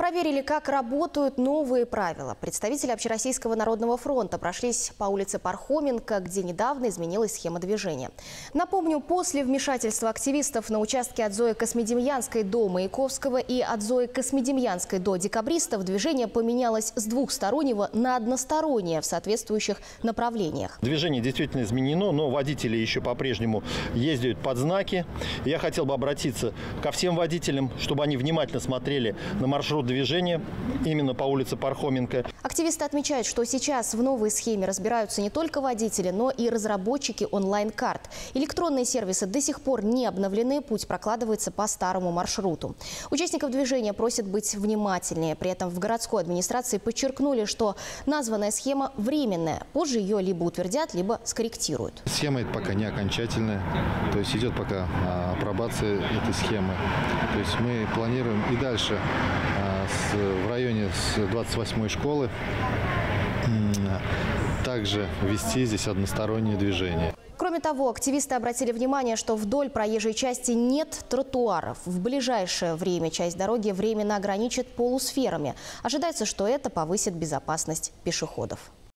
Проверили, как работают новые правила. Представители Общероссийского народного фронта прошлись по улице Пархоменко, где недавно изменилась схема движения. Напомню, после вмешательства активистов на участке от Зои Космодемьянской до Маяковского и от Зои Космодемьянской до Декабристов движение поменялось с двухстороннего на одностороннее в соответствующих направлениях. Движение действительно изменено, но водители еще по-прежнему ездят под знаки. Я хотел бы обратиться ко всем водителям, чтобы они внимательно смотрели на маршрут движения именно по улице Пархоменко. Активисты отмечают, что сейчас в новой схеме разбираются не только водители, но и разработчики онлайн-карт. Электронные сервисы до сих пор не обновлены, путь прокладывается по старому маршруту. Участников движения просят быть внимательнее. При этом в городской администрации подчеркнули, что названная схема временная. Позже ее либо утвердят, либо скорректируют. Схема это пока не окончательная, то есть идет пока апробация этой схемы. То есть мы планируем и дальше в районе с 28-й школы также вести здесь одностороннее движение. Кроме того, активисты обратили внимание, что вдоль проезжей части нет тротуаров. В ближайшее время часть дороги временно ограничат полусферами. Ожидается, что это повысит безопасность пешеходов.